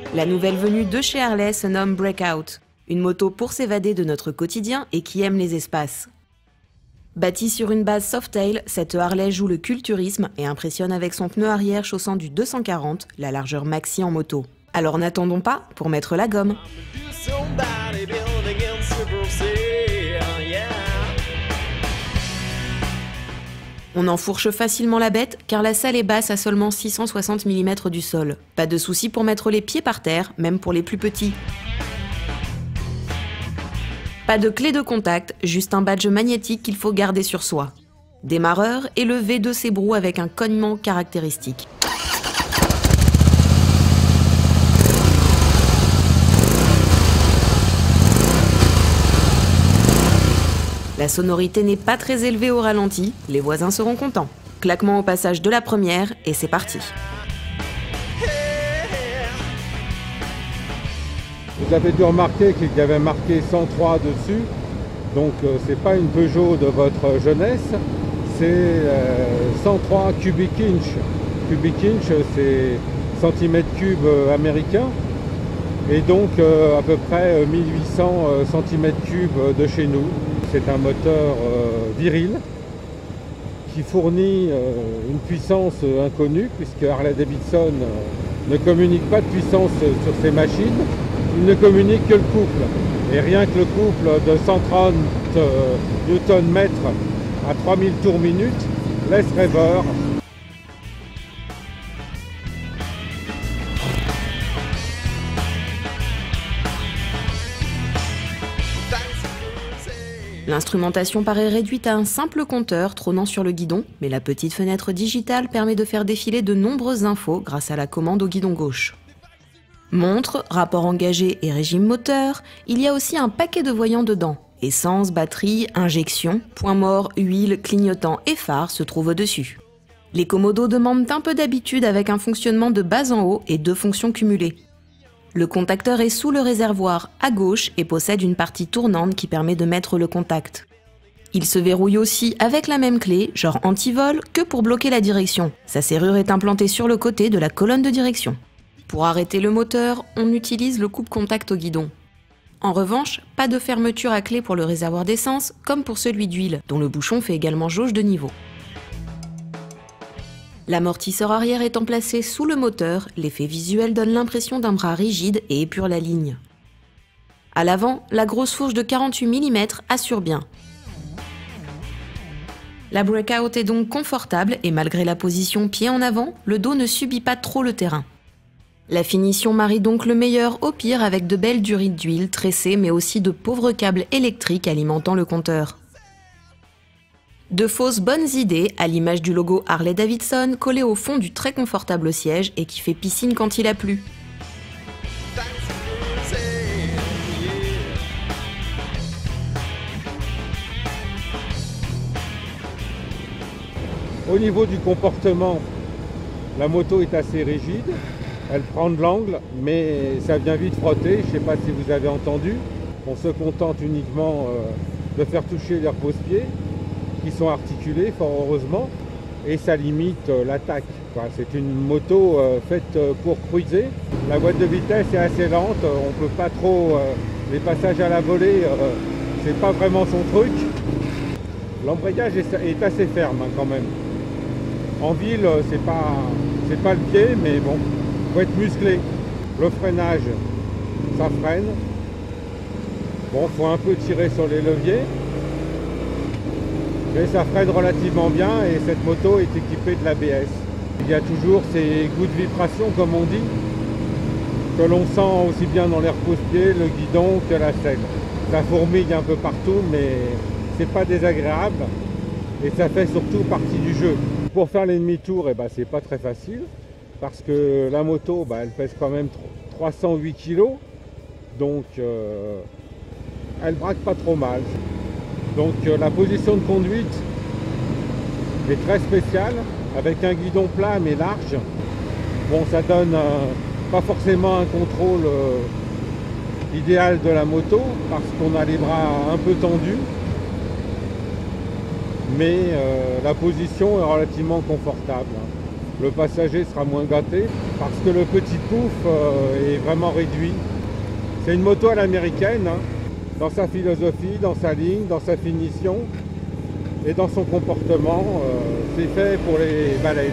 La nouvelle venue de chez Harley se nomme Breakout, une moto pour s'évader de notre quotidien et qui aime les espaces. Bâtie sur une base Softail, cette Harley joue le culturisme et impressionne avec son pneu arrière chaussant du 240, la largeur maxi en moto. Alors n'attendons pas pour mettre la gomme. On enfourche facilement la bête car la selle est basse à seulement 660 mm du sol. Pas de souci pour mettre les pieds par terre, même pour les plus petits. Pas de clé de contact, juste un badge magnétique qu'il faut garder sur soi. Démarreur et le V2C Brou avec un cognement caractéristique. La sonorité n'est pas très élevée au ralenti, les voisins seront contents. Claquement au passage de la première et c'est parti. Vous avez dû remarquer qu'il y avait marqué 103 dessus, donc c'est pas une Peugeot de votre jeunesse, c'est 103 cubic inch. Cubic inch c'est centimètres cubes américains, et donc à peu près 1800 centimètres cubes de chez nous. C'est un moteur viril qui fournit une puissance inconnue, puisque Harley Davidson ne communique pas de puissance sur ses machines, il ne communique que le couple. Et rien que le couple de 130 Nm à 3000 tours minute laisse rêveur. L'instrumentation paraît réduite à un simple compteur trônant sur le guidon, mais la petite fenêtre digitale permet de faire défiler de nombreuses infos grâce à la commande au guidon gauche. Montre, rapport engagé et régime moteur, il y a aussi un paquet de voyants dedans. Essence, batterie, injection, point mort, huile, clignotant et phare se trouvent au-dessus. Les commodos demandent un peu d'habitude avec un fonctionnement de bas en haut et 2 fonctions cumulées. Le contacteur est sous le réservoir à gauche et possède une partie tournante qui permet de mettre le contact. Il se verrouille aussi avec la même clé, genre anti-vol, que pour bloquer la direction. Sa serrure est implantée sur le côté de la colonne de direction. Pour arrêter le moteur, on utilise le coupe-contact au guidon. En revanche, pas de fermeture à clé pour le réservoir d'essence, comme pour celui d'huile, dont le bouchon fait également jauge de niveau. L'amortisseur arrière étant placé sous le moteur, l'effet visuel donne l'impression d'un bras rigide et épure la ligne. À l'avant, la grosse fourche de 48 mm assure bien. La Breakout est donc confortable et malgré la position pied en avant, le dos ne subit pas trop le terrain. La finition marie donc le meilleur au pire avec de belles durites d'huile tressées mais aussi de pauvres câbles électriques alimentant le compteur. De fausses bonnes idées, à l'image du logo Harley Davidson collé au fond du très confortable siège et qui fait piscine quand il a plu. Au niveau du comportement, la moto est assez rigide, elle prend de l'angle, mais ça vient vite frotter, je ne sais pas si vous avez entendu. On se contente uniquement de faire toucher les repose-pieds, qui sont articulés, fort heureusement, et ça limite l'attaque. Enfin, c'est une moto faite pour cruiser. La boîte de vitesse est assez lente, on peut pas trop... les passages à la volée, c'est pas vraiment son truc. L'embrayage est assez ferme quand même. En ville, c'est pas le pied, mais bon, faut être musclé. Le freinage, ça freine. Bon, faut un peu tirer sur les leviers. Mais ça freine relativement bien et cette moto est équipée de l'ABS. Il y a toujours ces goûts de vibration, comme on dit, que l'on sent aussi bien dans les repose-pieds, le guidon que la selle. Ça fourmille un peu partout, mais c'est pas désagréable et ça fait surtout partie du jeu. Pour faire les demi-tours, c'est pas très facile parce que la moto, elle pèse quand même 308 kg, donc elle braque pas trop mal. Donc la position de conduite est très spéciale, avec un guidon plat mais large. Bon, ça donne pas forcément un contrôle idéal de la moto, parce qu'on a les bras un peu tendus. Mais la position est relativement confortable. le passager sera moins gâté parce que le petit pouf est vraiment réduit. C'est une moto à l'américaine, hein, dans sa philosophie, dans sa ligne, dans sa finition et dans son comportement. C'est fait pour les balèzes.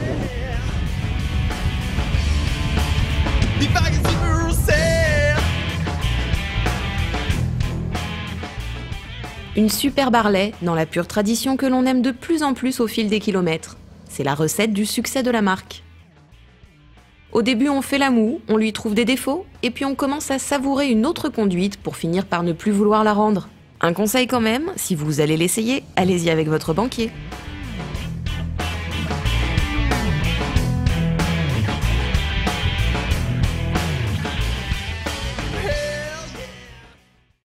Une superbe Harley, dans la pure tradition que l'on aime de plus en plus au fil des kilomètres. C'est la recette du succès de la marque. Au début, on fait la moue, on lui trouve des défauts, et puis on commence à savourer une autre conduite pour finir par ne plus vouloir la rendre. Un conseil quand même, si vous allez l'essayer, allez-y avec votre banquier.